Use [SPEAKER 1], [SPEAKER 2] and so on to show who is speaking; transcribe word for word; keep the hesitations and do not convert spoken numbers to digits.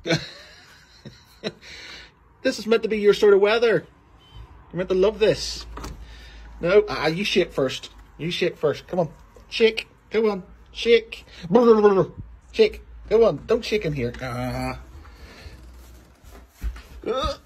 [SPEAKER 1] This is meant to be your sort of weather. You're meant to love this. No, ah, you shake first. You shake first. Come on. Shake. Come on. Shake. Shake. Come on. Don't shake in here. Ah. Uh.